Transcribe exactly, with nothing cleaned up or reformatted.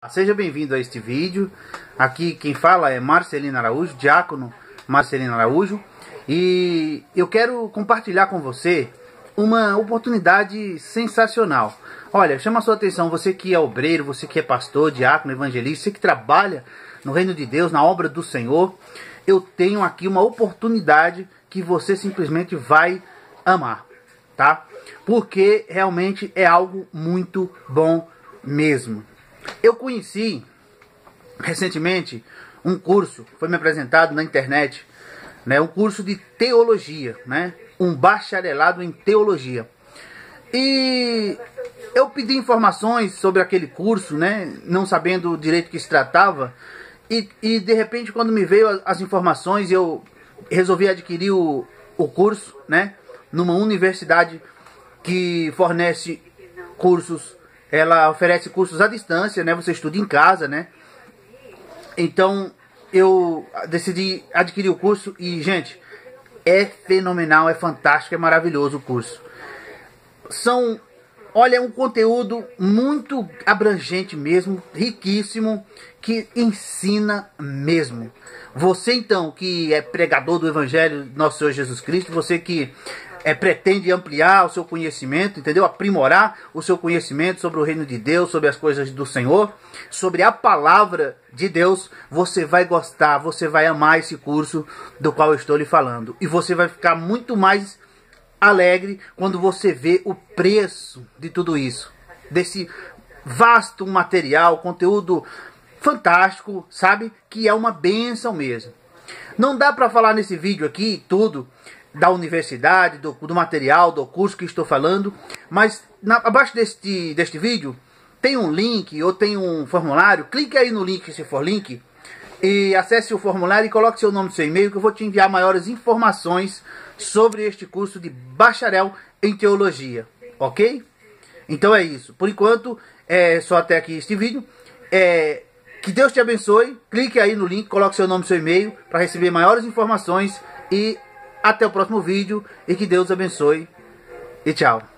Seja bem-vindo a este vídeo. Aqui quem fala é Marcelino Araújo, diácono Marcelino Araújo, e eu quero compartilhar com você uma oportunidade sensacional. Olha, chama a sua atenção, você que é obreiro, você que é pastor, diácono, evangelista, você que trabalha no reino de Deus, na obra do Senhor. Eu tenho aqui uma oportunidade que você simplesmente vai amar, tá? Porque realmente é algo muito bom mesmo. Eu conheci recentemente um curso, foi me apresentado na internet, né, um curso de teologia, né, um bacharelado em teologia. E eu pedi informações sobre aquele curso, né, não sabendo direito do que se tratava, e, e de repente quando me veio as informações, eu resolvi adquirir o, o curso, né, numa universidade que fornece cursos. Ela oferece cursos à distância, né? Você estuda em casa, né? Então, eu decidi adquirir o curso e, gente, é fenomenal, é fantástico, é maravilhoso o curso. São, olha, um conteúdo muito abrangente mesmo, riquíssimo, que ensina mesmo. Você, então, que é pregador do Evangelho do nosso Senhor Jesus Cristo, você que É, pretende ampliar o seu conhecimento, entendeu? Aprimorar o seu conhecimento sobre o reino de Deus, sobre as coisas do Senhor, sobre a palavra de Deus, você vai gostar, você vai amar esse curso do qual eu estou lhe falando. E você vai ficar muito mais alegre quando você vê o preço de tudo isso, desse vasto material, conteúdo fantástico, sabe? Que é uma bênção mesmo. Não dá para falar nesse vídeo aqui tudo da universidade, do, do material, do curso que estou falando, mas na, abaixo deste, deste vídeo tem um link ou tem um formulário. Clique aí no link, se for link, e acesse o formulário e coloque seu nome e seu e-mail, que eu vou te enviar maiores informações sobre este curso de bacharel em teologia, ok? Então é isso, por enquanto é só até aqui este vídeo. É, que Deus te abençoe, clique aí no link, coloque seu nome e seu e-mail para receber maiores informações, e até o próximo vídeo, e que Deus abençoe, e tchau.